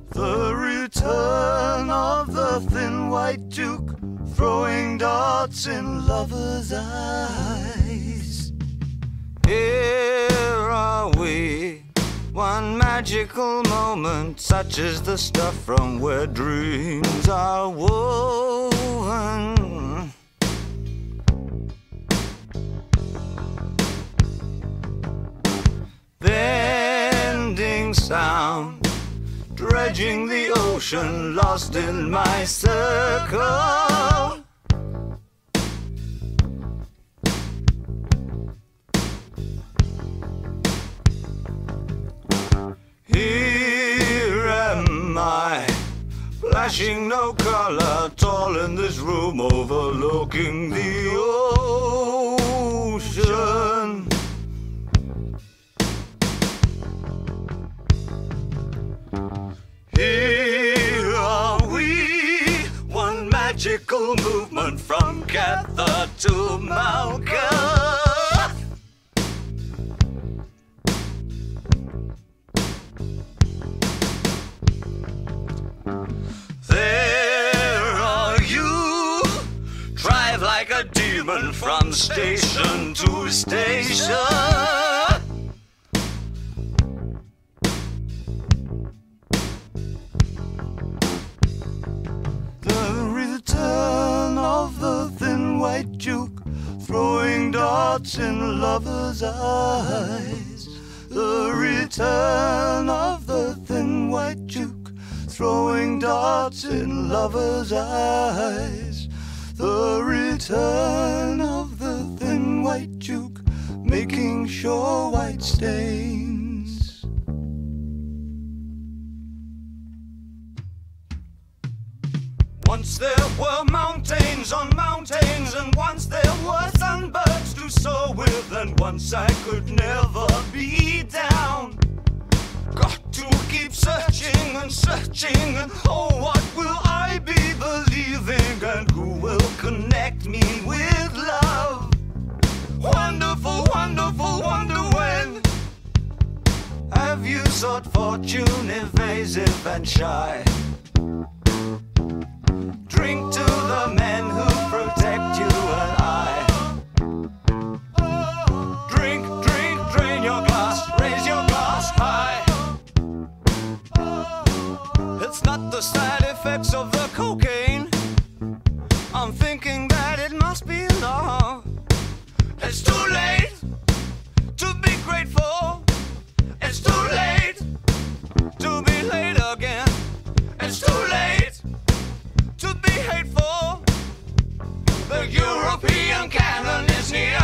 The return of the thin white duke, throwing darts in lovers' eyes. Here are we, one magical moment, such as the stuff from where dreams are woven. Bending sound, dredging the ocean, lost in my circle. Here am I, flashing no color, tall in this room, overlooking the ocean. Here are we, one magical movement from Cather to Malka. There are you, drive like a demon from station to station. Of the thin white duke, throwing darts in lovers' eyes. The return of the thin white duke, throwing darts in lovers' eyes. The return of the thin white duke, making sure white stains. Once there were mountains on mountains, and once there were sunbirds to soar with, and once I could never be down. Got to keep searching and searching, and oh, what will I be believing, and who will connect me with love? Wonderful, wonderful, wonder when have you sought fortune evasive and shy? Drink to the men who protect you and I. Drink, drink, drain your glass, raise your glass high. It's not the side effects of the cocaine, I'm thinking that it must be love. It's too late to be grateful. It's too late to be late again. It's too late to be hateful. The European canon is near.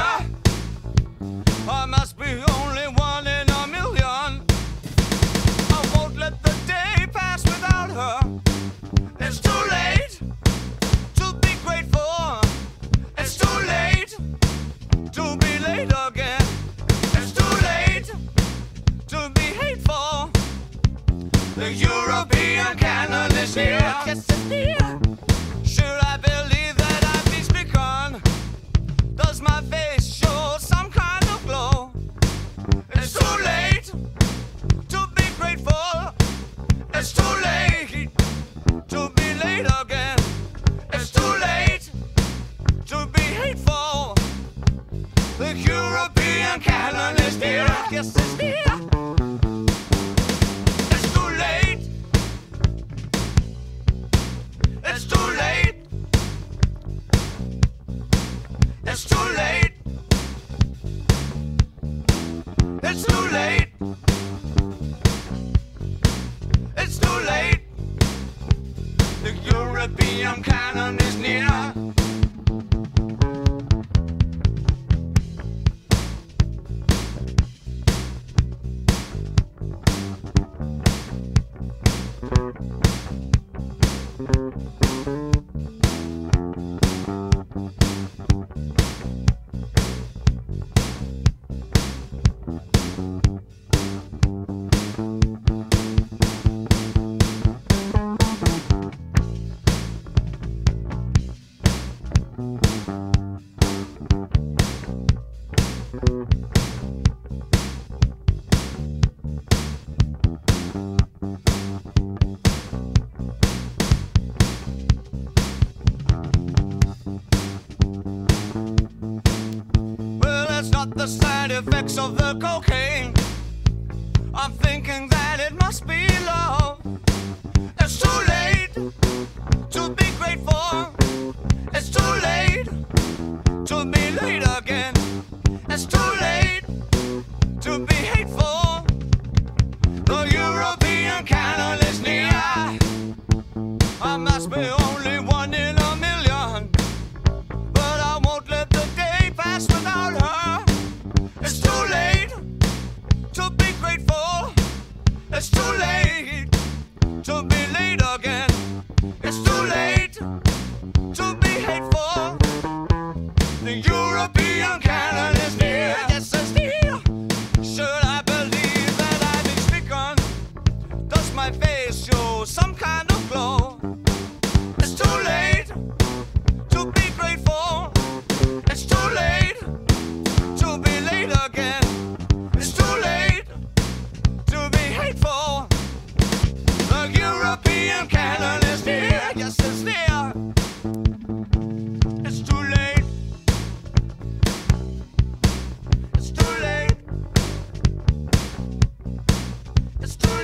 I must be only one in a million. I won't let the day pass without her. It's too late to be grateful. It's too late to be late again. It's too late to be hateful. The European canon is near. Yes, it's near. Should I believe that I've been begun? Does my face show some kind of glow? It's too late to be grateful. It's too late to be late again. It's too late to be hateful. The European canon is near. Yes, it's near. It's too late. It's too late. It's too late. It's too late. It's too late. The European canon is near. side effects of the cocaine. I'm thinking that it must be love. It's too late to be grateful. It's too late to be late again. It's too late to be hateful. The European canon is near. I must be only one in a million, but I won't let the day pass without her. It's too late to be grateful. It's too late to be late again. It's too late to be hateful. The European canon is near. Yes, it's near. Should I believe that I've been speaking? Does my face show some kind of glow? It's too late to be grateful. It's too late to be late again. It's too late to be hateful. The European canon is near. Yes, it's near. It's too late. It's too late. It's too late.